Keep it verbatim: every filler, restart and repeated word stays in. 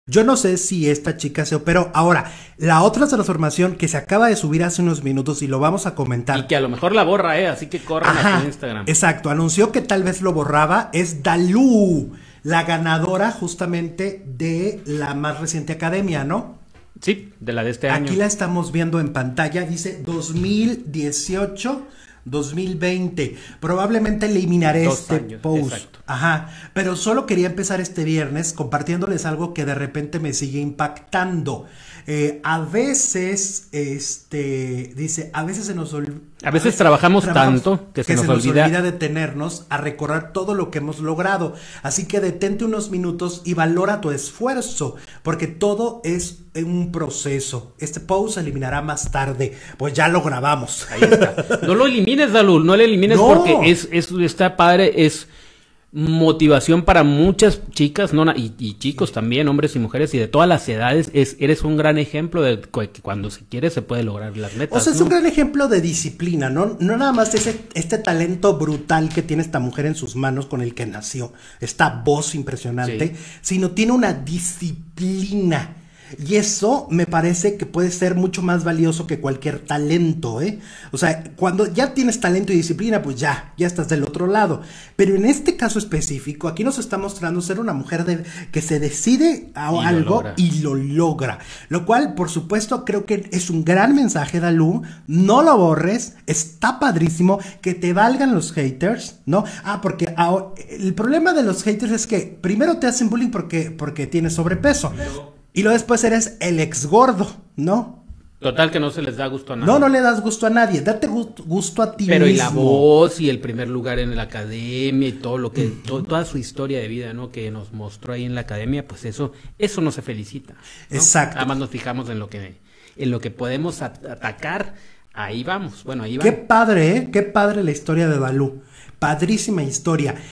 Yo no sé si esta chica se operó. Ahora, la otra transformación que se acaba de subir hace unos minutos y lo vamos a comentar. Y que a lo mejor la borra, eh, así que corran a tu Instagram. Exacto, anunció que tal vez lo borraba, es Dalú, la ganadora justamente de la más reciente academia, ¿no? Sí, de la de este año. Aquí la estamos viendo en pantalla, dice dos mil dieciocho, dos mil veinte. Probablemente eliminaré Dos este años, post. exacto. Ajá, pero solo quería empezar este viernes compartiéndoles algo que de repente me sigue impactando. Eh, a veces, este, dice, a veces se nos olvida. A veces trabajamos tanto que se nos olvida- detenernos a recorrer todo lo que hemos logrado. Así que detente unos minutos y valora tu esfuerzo, porque todo es un proceso. Este post se eliminará más tarde, pues ya lo grabamos. Ahí está. No lo elimines, Dalul, no lo elimines No. porque es, es, está padre, es motivación para muchas chicas, no, y, y chicos también, hombres y mujeres y de todas las edades. Es, eres un gran ejemplo de que cuando se quiere se puede lograr las metas. O sea, es ¿no? un gran ejemplo de disciplina, ¿no? No nada más ese, este talento brutal que tiene esta mujer en sus manos con el que nació, esta voz impresionante, Sí. sino tiene una disciplina. Y eso me parece que puede ser mucho más valioso que cualquier talento, ¿eh? O sea, cuando ya tienes talento y disciplina, pues ya, ya estás del otro lado. Pero en este caso específico, aquí nos está mostrando ser una mujer de, que se decide a Y lo algo logra. y lo logra. Lo cual, por supuesto, creo que es un gran mensaje, Dalú. No lo borres, está padrísimo. Que te valgan los haters, ¿no? Ah, porque ah, el problema de los haters es que primero te hacen bullying porque, porque tienes sobrepeso. Y luego después eres el ex gordo, ¿no? Total que no se les da gusto a nadie. No, no le das gusto a nadie. Date gu- gusto a ti Pero mismo. y la voz y el primer lugar en la academia y todo lo que, to- toda su historia de vida, ¿no? Que nos mostró ahí en la academia, pues eso, eso no se felicita, ¿no? Exacto. Además nos fijamos en lo que, en lo que podemos at- atacar, ahí vamos, bueno, ahí Qué vamos. padre, ¿eh? Qué padre la historia de Dalú. Padrísima historia.